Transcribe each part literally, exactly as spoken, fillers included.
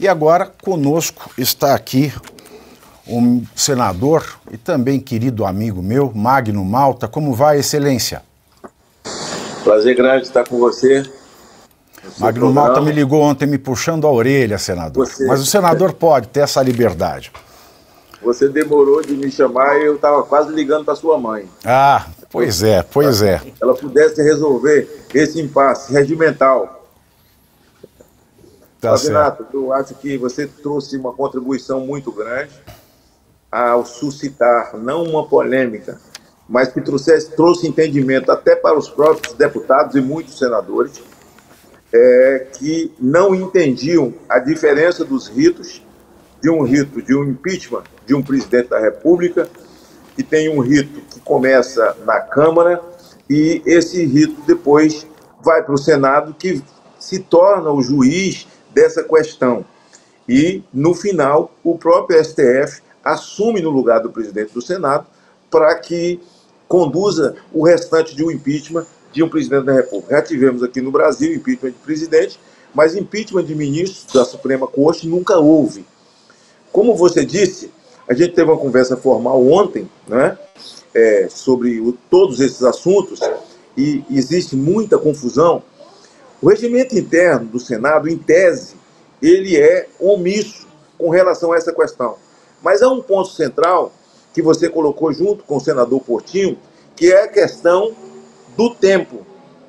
E agora conosco está aqui um senador e também querido amigo meu, Magno Malta. Como vai, Excelência? Prazer grande estar com você. Magno Malta me ligou ontem me puxando a orelha, senador. Você... Mas o senador pode ter essa liberdade. Você demorou de me chamar e eu estava quase ligando para sua mãe. Ah, pois é, pois é. Ela pudesse resolver esse impasse regimental. Tá certo. Eu acho que você trouxe uma contribuição muito grande ao suscitar, não uma polêmica, mas que trouxe, trouxe entendimento até para os próprios deputados e muitos senadores, é, que não entendiam a diferença dos ritos, de um rito de um impeachment de um presidente da República, que tem um rito que começa na Câmara e esse rito depois vai para o Senado, que se torna o juiz dessa questão. E, no final, o próprio S T F assume no lugar do presidente do Senado para que conduza o restante de um impeachment de um presidente da República. Já tivemos aqui no Brasil impeachment de presidente, mas impeachment de ministros da Suprema Corte nunca houve. Como você disse, a gente teve uma conversa formal ontem, né, é, sobre o, todos esses assuntos, e existe muita confusão. O regimento interno do Senado, em tese, ele é omisso com relação a essa questão. Mas há um ponto central que você colocou junto com o senador Portinho, que é a questão do tempo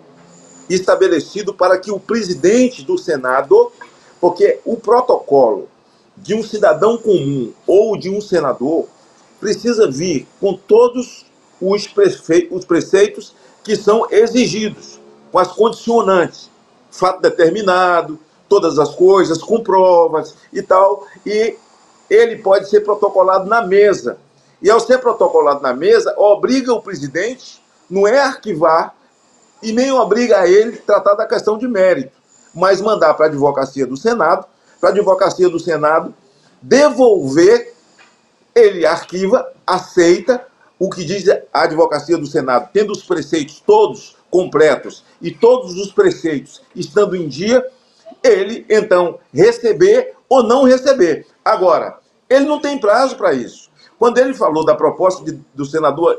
estabelecido para que o presidente do Senado, porque o protocolo de um cidadão comum ou de um senador precisa vir com todos os, prefe... os preceitos que são exigidos, com as condicionantes, fato determinado, todas as coisas, com provas e tal, e ele pode ser protocolado na mesa. E ao ser protocolado na mesa, obriga o presidente, não é arquivar, e nem obriga a ele tratar da questão de mérito, mas mandar para a advocacia do Senado, para a advocacia do Senado devolver, ele arquiva, aceita o que diz a advocacia do Senado, tendo os preceitos todos completos e todos os preceitos estando em dia, ele, então, receber ou não receber. Agora, ele não tem prazo para isso. Quando ele falou da proposta de, do senador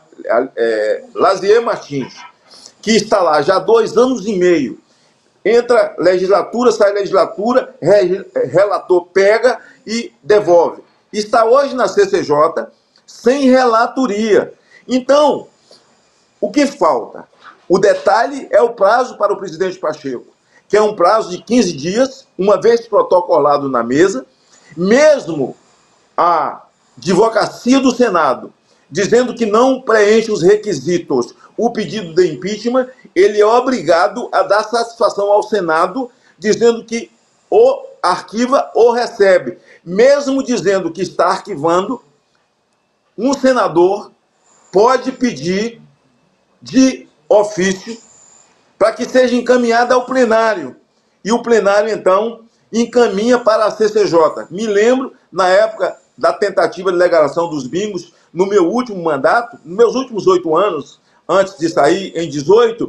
é, Lazier Martins, que está lá já há dois anos e meio, entra legislatura, sai legislatura, re, relator pega e devolve. Está hoje na C C J sem relatoria. Então, o que falta? O detalhe é o prazo para o presidente Pacheco, que é um prazo de quinze dias, uma vez protocolado na mesa, mesmo a advocacia do Senado dizendo que não preenche os requisitos o pedido de impeachment, ele é obrigado a dar satisfação ao Senado, dizendo que ou arquiva ou recebe. Mesmo dizendo que está arquivando, um senador pode pedir de ofício para que seja encaminhada ao plenário. E o plenário, então, encaminha para a C C J. Me lembro, na época da tentativa de legalização dos bingos, no meu último mandato, nos meus últimos oito anos, antes de sair em dezoito,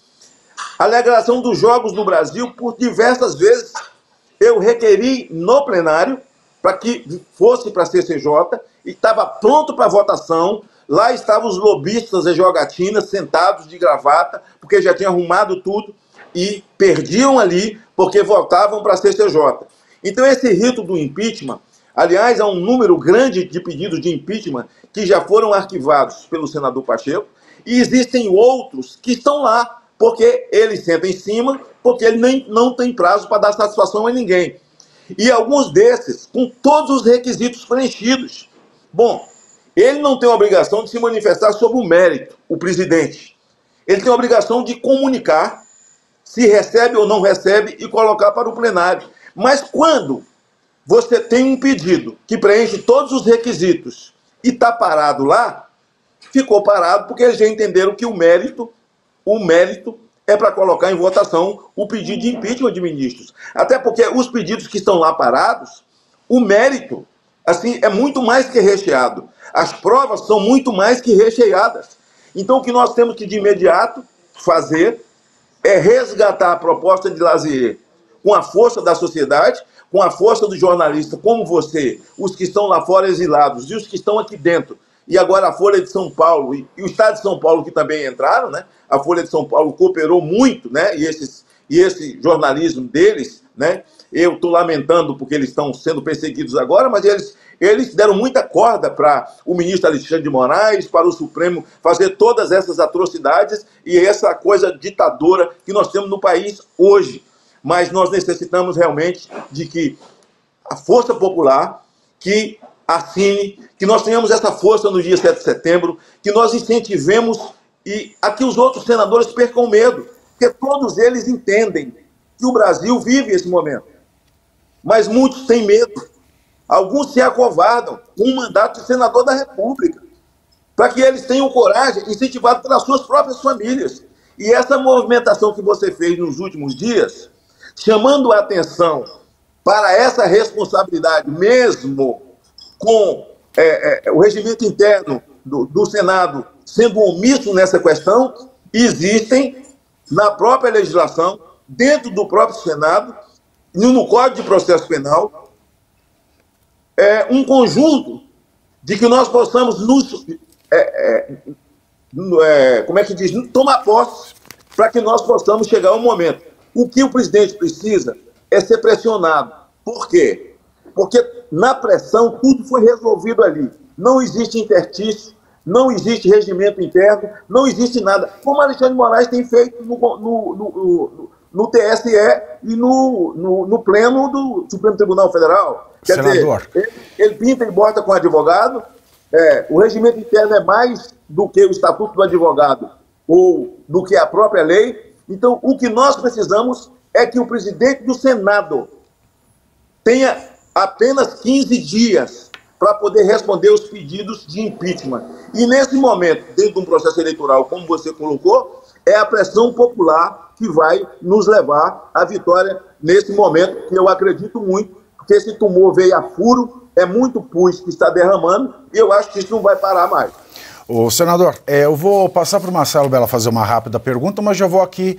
a legalização dos jogos no Brasil, por diversas vezes, eu requeri no plenário para que fosse para a C C J e estava pronto para votação. Lá estavam os lobistas e jogatinas sentados de gravata, porque já tinha arrumado tudo, e perdiam ali porque votavam para a C C J. Então esse rito do impeachment, aliás, há um número grande de pedidos de impeachment que já foram arquivados pelo senador Pacheco, e existem outros que estão lá, porque ele senta em cima, porque ele nem, não tem prazo para dar satisfação a ninguém. E alguns desses, com todos os requisitos preenchidos. Bom, ele não tem a obrigação de se manifestar sobre o mérito, o presidente. Ele tem a obrigação de comunicar se recebe ou não recebe e colocar para o plenário. Mas quando você tem um pedido que preenche todos os requisitos e está parado lá, ficou parado porque eles já entenderam que o mérito, o mérito é para colocar em votação o pedido de impeachment de ministros. Até porque os pedidos que estão lá parados, o mérito, assim, é muito mais que recheado. As provas são muito mais que recheadas. Então, o que nós temos que, de imediato, fazer é resgatar a proposta de Lazier com a força da sociedade, com a força do jornalista como você, os que estão lá fora exilados e os que estão aqui dentro, e agora a Folha de São Paulo e, e o Estado de São Paulo que também entraram, né? A Folha de São Paulo cooperou muito, né? E, esses, e esse jornalismo deles, né? Eu estou lamentando porque eles estão sendo perseguidos agora, mas eles, eles deram muita corda para o ministro Alexandre de Moraes, para o Supremo fazer todas essas atrocidades e essa coisa ditadora que nós temos no país hoje. Mas nós necessitamos realmente de que a força popular, que assine, que nós tenhamos essa força no dia sete de setembro, que nós incentivemos e a que os outros senadores percam medo, porque todos eles entendem que o Brasil vive esse momento. Mas muitos têm medo. Alguns se acovardam com o mandato de senador da República, para que eles tenham coragem, incentivado pelas suas próprias famílias. E essa movimentação que você fez nos últimos dias, chamando a atenção para essa responsabilidade, mesmo com é, é, o regimento interno do, do Senado sendo omisso nessa questão, existem na própria legislação, dentro do próprio Senado, e no Código de Processo Penal, é, um conjunto de que nós possamos nos, é, é, é, como é que diz, tomar posse, para que nós possamos chegar ao momento. O que o presidente precisa é ser pressionado. Por quê? Porque na pressão tudo foi resolvido ali. Não existe interstício, não existe regimento interno, não existe nada. Como Alexandre de Moraes tem feito no, no, no, no, no T S E e no, no, no pleno do Supremo Tribunal Federal. Quer Senador. dizer, ele, ele pinta e bota com o advogado, é, o regimento interno é mais do que o Estatuto do Advogado ou do que a própria lei. Então, o que nós precisamos é que o presidente do Senado tenha apenas quinze dias para poder responder os pedidos de impeachment. E nesse momento, dentro de um processo eleitoral, como você colocou, é a pressão popular que vai nos levar à vitória nesse momento, que eu acredito muito, porque esse tumor veio a furo, é muito pus que está derramando, e eu acho que isso não vai parar mais. Ô, senador, é, eu vou passar para o Marcelo Bella fazer uma rápida pergunta, mas já vou aqui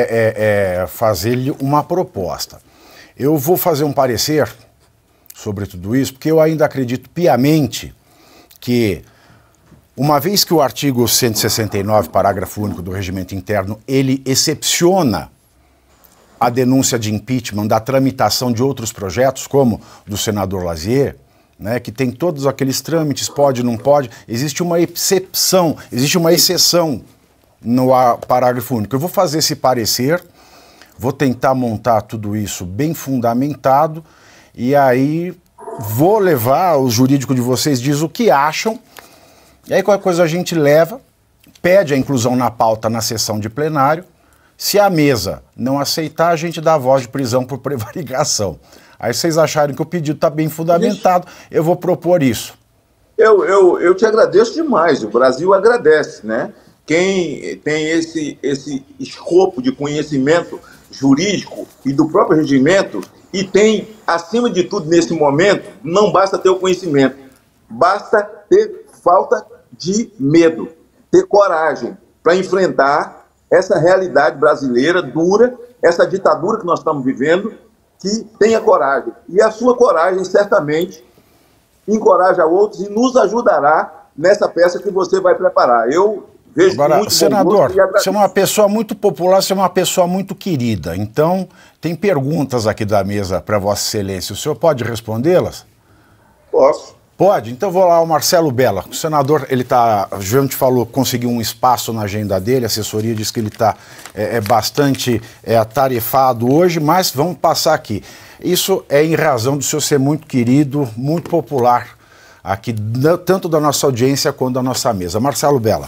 é, é, é, fazer-lhe uma proposta. Eu vou fazer um parecer sobre tudo isso, porque eu ainda acredito piamente que, uma vez que o artigo cento e sessenta e nove, parágrafo único do regimento interno, ele excepciona a denúncia de impeachment da tramitação de outros projetos, como do senador Lazier, né, que tem todos aqueles trâmites, pode, não pode, existe uma exceção, existe uma exceção no parágrafo único. Eu vou fazer esse parecer, vou tentar montar tudo isso bem fundamentado, e aí vou levar, o jurídico de vocês diz o que acham, e aí qualquer coisa a gente leva, pede a inclusão na pauta na sessão de plenário. Se a mesa não aceitar, a gente dá a voz de prisão por prevaricação. Aí vocês acharem que o pedido está bem fundamentado, isso. Eu vou propor isso. Eu, eu, eu te agradeço demais, o Brasil agradece, né? Quem tem esse, esse escopo de conhecimento jurídico e do próprio regimento, e tem, acima de tudo, nesse momento, não basta ter o conhecimento, basta ter falta de medo, ter coragem para enfrentar essa realidade brasileira dura, essa ditadura que nós estamos vivendo, que tenha coragem. E a sua coragem, certamente, encoraja outros e nos ajudará nessa peça que você vai preparar. Eu vejo Agora, muito senador, você é uma pessoa muito popular, você é uma pessoa muito querida. Então, tem perguntas aqui da mesa para Vossa Excelência. O senhor pode respondê-las? Posso. Pode? Então vou lá, o Marcelo Bella. O senador, ele está, o João te falou, conseguiu um espaço na agenda dele, a assessoria diz que ele está é, é bastante é, atarefado hoje, mas vamos passar aqui. Isso é em razão do senhor ser muito querido, muito popular aqui, tanto da nossa audiência quanto da nossa mesa. Marcelo Bella.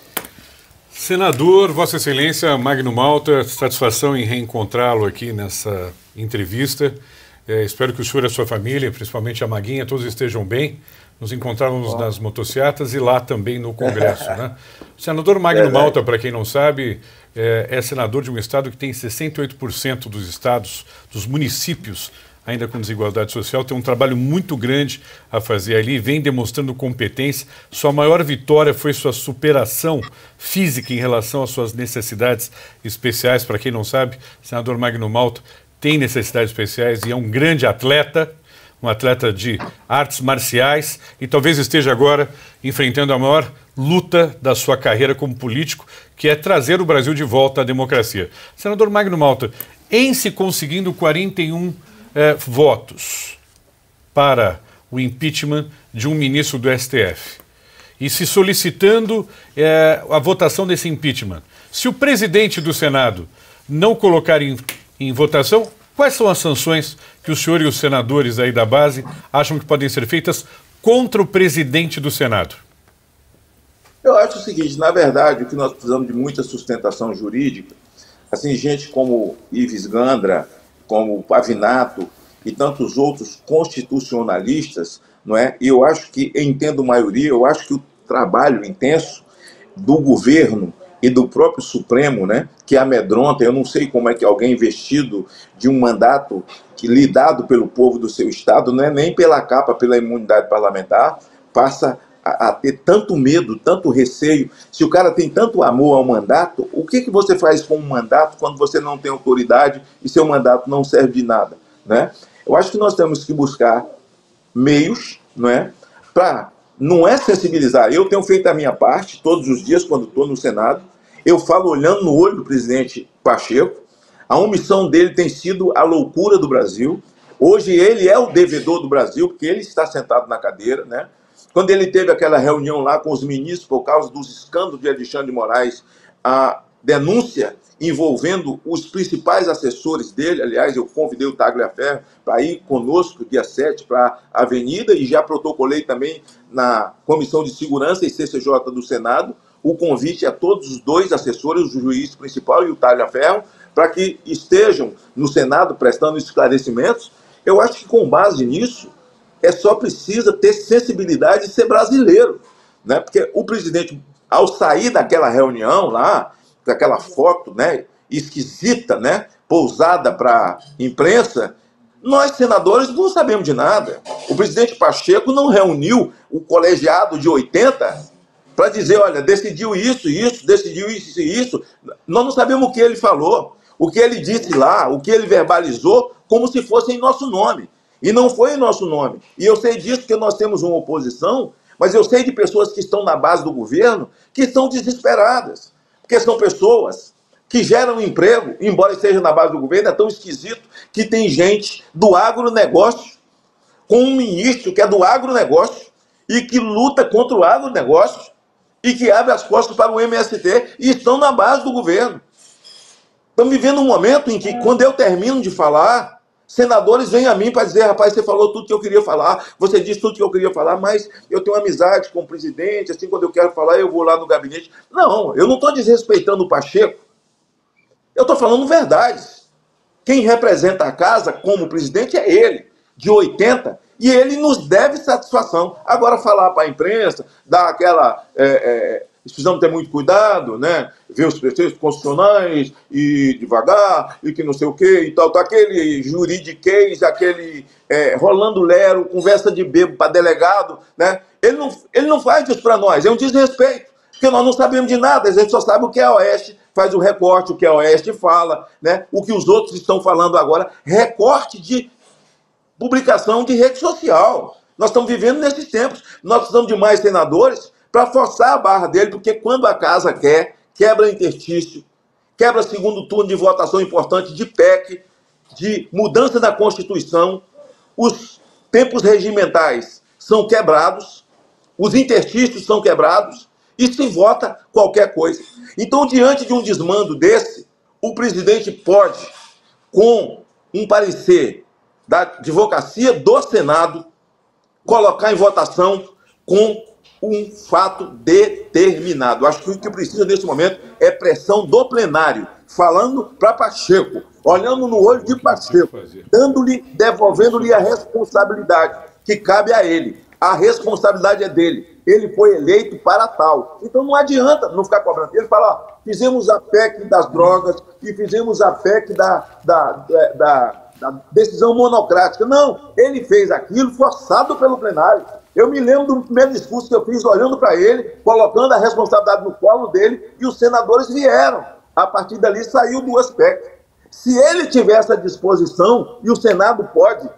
Senador, Vossa Excelência, Magno Malta, satisfação em reencontrá-lo aqui nessa entrevista. É, espero que o senhor e a sua família, principalmente a Maguinha, todos estejam bem. Nos encontrávamos oh. nas motocicletas e lá também no Congresso. Né? O senador Magno é, Malta, para quem não sabe, é, é senador de um estado que tem sessenta e oito por cento dos estados, dos municípios, ainda com desigualdade social, tem um trabalho muito grande a fazer ali, vem demonstrando competência. Sua maior vitória foi sua superação física em relação às suas necessidades especiais. Para quem não sabe, o senador Magno Malta tem necessidades especiais e é um grande atleta, um atleta de artes marciais e talvez esteja agora enfrentando a maior luta da sua carreira como político, que é trazer o Brasil de volta à democracia. Senador Magno Malta, em se conseguindo quarenta e um eh, votos para o impeachment de um ministro do S T F e se solicitando eh, a votação desse impeachment, se o presidente do Senado não colocar em, em votação, quais são as sanções que o senhor e os senadores aí da base acham que podem ser feitas contra o presidente do Senado? Eu acho o seguinte, na verdade, o que nós precisamos de muita sustentação jurídica, assim, gente como Ives Gandra, como Pavinato e tantos outros constitucionalistas, não é? E eu acho que, entendo maioria, eu acho que o trabalho intenso do governo e do próprio Supremo, né, que amedronta, eu não sei como é que alguém vestido de um mandato que lhe dado pelo povo do seu estado, não é nem pela capa, pela imunidade parlamentar, passa a, a ter tanto medo, tanto receio. Se o cara tem tanto amor ao mandato, o que, que você faz com um mandato quando você não tem autoridade e seu mandato não serve de nada, né? Eu acho que nós temos que buscar meios, não é, para... Não é sensibilizar. Eu tenho feito a minha parte todos os dias quando estou no Senado. Eu falo olhando no olho do presidente Pacheco. A omissão dele tem sido a loucura do Brasil. Hoje ele é o devedor do Brasil, porque ele está sentado na cadeira, né? Quando ele teve aquela reunião lá com os ministros por causa dos escândalos de Alexandre de Moraes, a denúncia envolvendo os principais assessores dele, aliás, eu convidei o Tagliaferro para ir conosco dia sete para a Avenida e já protocolei também na Comissão de Segurança e C C J do Senado o convite a todos os dois assessores, o juiz principal e o Tagliaferro, para que estejam no Senado prestando esclarecimentos. Eu acho que com base nisso, é só precisa ter sensibilidade e ser brasileiro, né? Porque o presidente, ao sair daquela reunião lá, daquela foto, né, esquisita, né, pousada para imprensa, nós, senadores, não sabemos de nada. O presidente Pacheco não reuniu o colegiado de oitenta para dizer, olha, decidiu isso, isso, decidiu isso e isso. Nós não sabemos o que ele falou, o que ele disse lá, o que ele verbalizou, como se fosse em nosso nome. E não foi em nosso nome. E eu sei disso porque nós temos uma oposição, mas eu sei de pessoas que estão na base do governo que estão desesperadas. Porque são pessoas que geram emprego, embora esteja na base do governo, é tão esquisito que tem gente do agronegócio, com um ministro que é do agronegócio e que luta contra o agronegócio e que abre as costas para o M S T e estão na base do governo. Estamos vivendo um momento em que, quando eu termino de falar, senadores vêm a mim para dizer, rapaz, você falou tudo que eu queria falar, você disse tudo que eu queria falar, mas eu tenho amizade com o presidente, assim, quando eu quero falar, eu vou lá no gabinete. Não, eu não estou desrespeitando o Pacheco, eu estou falando verdades. Quem representa a casa como presidente é ele, de oitenta, e ele nos deve satisfação. Agora, falar para a imprensa, dar aquela... É, é, precisamos ter muito cuidado, né? Ver os preceitos constitucionais e devagar, e que não sei o quê, e tal, tal, aquele juridiquês, aquele é, Rolando Lero, conversa de bebo para delegado, né? Ele não, ele não faz isso para nós, é um desrespeito, porque nós não sabemos de nada, a gente só sabe o que a Oeste faz o recorte, o que a Oeste fala, né? O que os outros estão falando agora, recorte de publicação de rede social. Nós estamos vivendo nesses tempos, nós precisamos de mais senadores para forçar a barra dele, porque quando a casa quer, quebra interstício, quebra segundo turno de votação importante de P E C, de mudança da Constituição, os tempos regimentais são quebrados, os interstícios são quebrados, e se vota qualquer coisa. Então, diante de um desmando desse, o presidente pode, com um parecer da advocacia do Senado, colocar em votação com um fato determinado. Acho que o que precisa nesse momento é pressão do plenário, falando para Pacheco, olhando no olho de Pacheco, dando-lhe, devolvendo-lhe a responsabilidade que cabe a ele. A responsabilidade é dele. Ele foi eleito para tal. Então não adianta não ficar cobrando. Ele fala, ó, fizemos a P E C das drogas e fizemos a P E C da, da, da, da, da decisão monocrática. Não, ele fez aquilo forçado pelo plenário. Eu me lembro do primeiro discurso que eu fiz olhando para ele, colocando a responsabilidade no colo dele, e os senadores vieram. A partir dali saiu duas P E C. Se ele tiver essa disposição, e o Senado pode,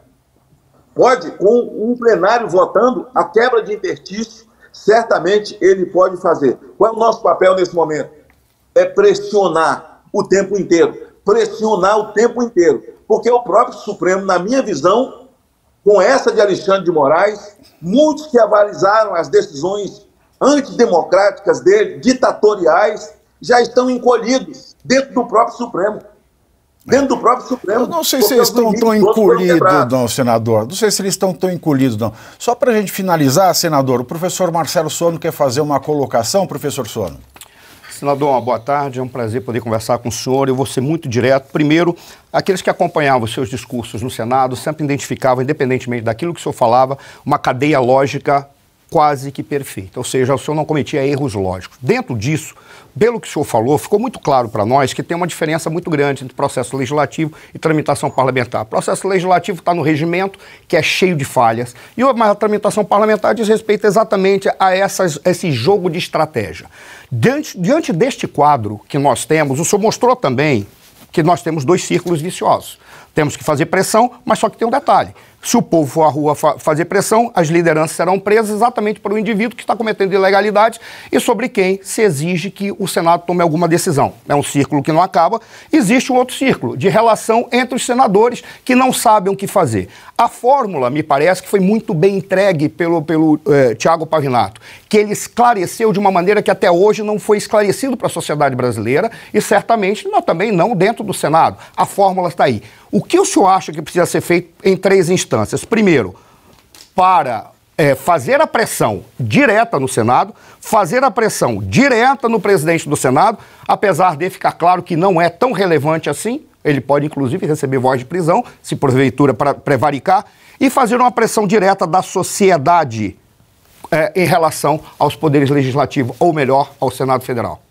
pode, com um plenário votando a quebra de interstício, certamente ele pode fazer. Qual é o nosso papel nesse momento? É pressionar o tempo inteiro. Pressionar o tempo inteiro. Porque o próprio Supremo, na minha visão, com essa de Alexandre de Moraes, muitos que avalizaram as decisões antidemocráticas dele, ditatoriais, já estão encolhidos dentro do próprio Supremo. Dentro do próprio Supremo. Eu não sei se eles estão tão encolhidos, não, senador. Não sei se eles estão tão encolhidos, não. Só para a gente finalizar, senador, o professor Marcelo Sono quer fazer uma colocação, professor Sono. Senador, uma boa tarde, é um prazer poder conversar com o senhor. Eu vou ser muito direto. Primeiro, aqueles que acompanhavam os seus discursos no Senado sempre identificavam, independentemente daquilo que o senhor falava, uma cadeia lógica quase que perfeita, ou seja, o senhor não cometia erros lógicos. Dentro disso, pelo que o senhor falou, ficou muito claro para nós que tem uma diferença muito grande entre processo legislativo e tramitação parlamentar. O processo legislativo está no regimento, que é cheio de falhas, e a tramitação parlamentar diz respeito exatamente a essas, esse jogo de estratégia. Diante, diante deste quadro que nós temos, o senhor mostrou também que nós temos dois círculos viciosos. Temos que fazer pressão, mas só que tem um detalhe. Se o povo for à rua fa fazer pressão, as lideranças serão presas exatamente para o indivíduo que está cometendo ilegalidades e sobre quem se exige que o Senado tome alguma decisão. É um círculo que não acaba. Existe um outro círculo de relação entre os senadores que não sabem o que fazer. A fórmula, me parece, que foi muito bem entregue pelo, pelo eh, Tiago Pavinato, que ele esclareceu de uma maneira que até hoje não foi esclarecido para a sociedade brasileira e certamente não, também não dentro do Senado. A fórmula está aí. O que o senhor acha que precisa ser feito em três instâncias? Primeiro, para é, fazer a pressão direta no Senado, fazer a pressão direta no presidente do Senado, apesar de ficar claro que não é tão relevante assim, ele pode inclusive receber voz de prisão, se porventura para prevaricar, e fazer uma pressão direta da sociedade é, em relação aos poderes legislativos, ou melhor, ao Senado Federal.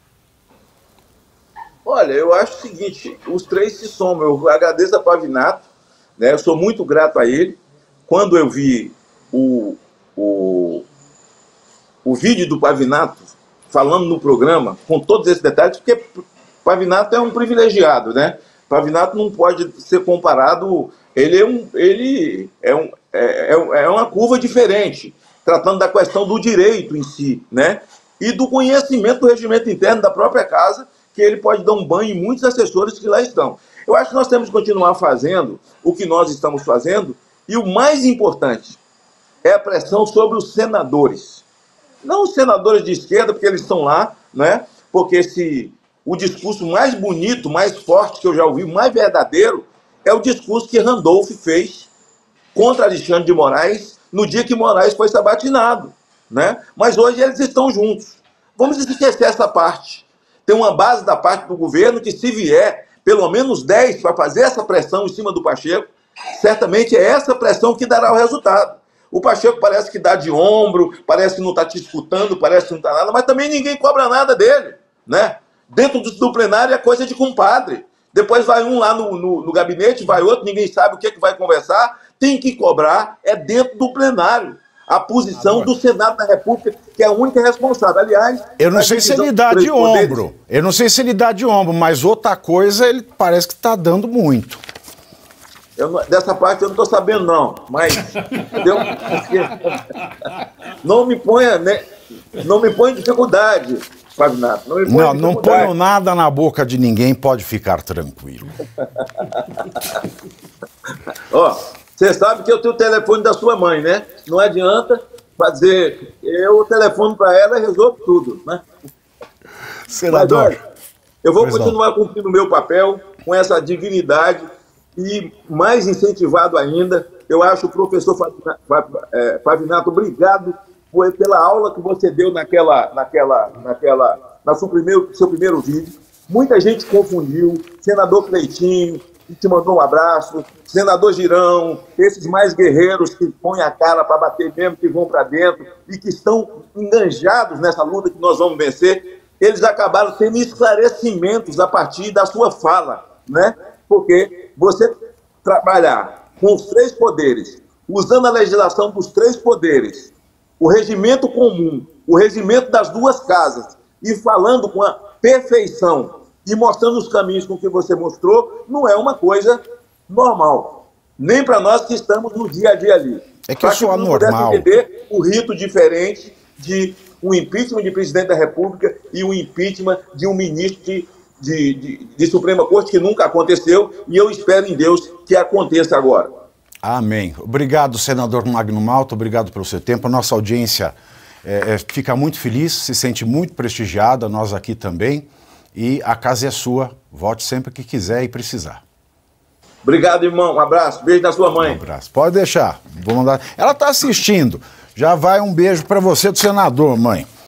Olha, eu acho o seguinte, os três se somam. Eu agradeço a Pavinato, né? Eu sou muito grato a ele. Quando eu vi o, o, o vídeo do Pavinato falando no programa, com todos esses detalhes, porque Pavinato é um privilegiado, né? Pavinato não pode ser comparado, ele é, um, ele é, um, é, é uma curva diferente, tratando da questão do direito em si, né? E do conhecimento do regimento interno da própria casa, que ele pode dar um banho em muitos assessores que lá estão. Eu acho que nós temos que continuar fazendo o que nós estamos fazendo, e o mais importante é a pressão sobre os senadores. Não os senadores de esquerda, porque eles estão lá, né? Porque esse, o discurso mais bonito, mais forte que eu já ouvi, mais verdadeiro, é o discurso que Randolph fez contra Alexandre de Moraes no dia que Moraes foi sabatinado, né? Mas hoje eles estão juntos. Vamos esquecer essa parte. Tem uma base da parte do governo que, se vier pelo menos dez para fazer essa pressão em cima do Pacheco, certamente é essa pressão que dará o resultado. O Pacheco parece que dá de ombro, parece que não está te escutando, parece que não está nada, mas também ninguém cobra nada dele, né? Dentro do, do plenário é coisa de compadre. Depois vai um lá no, no, no gabinete, vai outro, ninguém sabe o que, é que vai conversar. Tem que cobrar, é dentro do plenário. A posição do Senado da República, que é a única responsável. Aliás... Eu não sei se ele dá de ombro. Eu não sei se ele dá de ombro, mas outra coisa ele parece que está dando muito. Eu não, dessa parte eu não estou sabendo, não. Mas... entendeu? Não me ponha, né? Não me ponha em dificuldade, Pavinato. Não, me ponha não, não ponho nada na boca de ninguém, pode ficar tranquilo. Ó... Você sabe que eu tenho o telefone da sua mãe, né? Não adianta fazer... Eu telefono para ela e resolvo tudo, né? Senador... Mas, olha, eu vou continuar cumprindo o meu papel com essa dignidade e, mais incentivado ainda, eu acho o professor Pavinato, obrigado pela aula que você deu naquela, naquela, naquela, na seu primeiro, seu primeiro vídeo. Muita gente confundiu, senador Cleitinho, que te mandou um abraço, senador Girão, esses mais guerreiros que põem a cara para bater mesmo, que vão para dentro e que estão enganjados nessa luta que nós vamos vencer, eles acabaram tendo esclarecimentos a partir da sua fala, né? Porque você trabalhar com os três poderes, usando a legislação dos três poderes, o regimento comum, o regimento das duas casas, e falando com a perfeição e mostrando os caminhos com que você mostrou, não é uma coisa normal. Nem para nós que estamos no dia a dia ali. É que eu sou anormal. Entender o rito diferente de um impeachment de presidente da República e um impeachment de um ministro de, de, de, de Suprema Corte, que nunca aconteceu, e eu espero em Deus que aconteça agora. Amém. Obrigado, senador Magno Malta, obrigado pelo seu tempo. A nossa audiência é, é, fica muito feliz, se sente muito prestigiada, nós aqui também, e a casa é sua, volte sempre que quiser e precisar. Obrigado, irmão. Um abraço. Beijo da sua mãe. Um abraço. Pode deixar. Vou mandar. Ela está assistindo. Já vai um beijo para você do senador, mãe.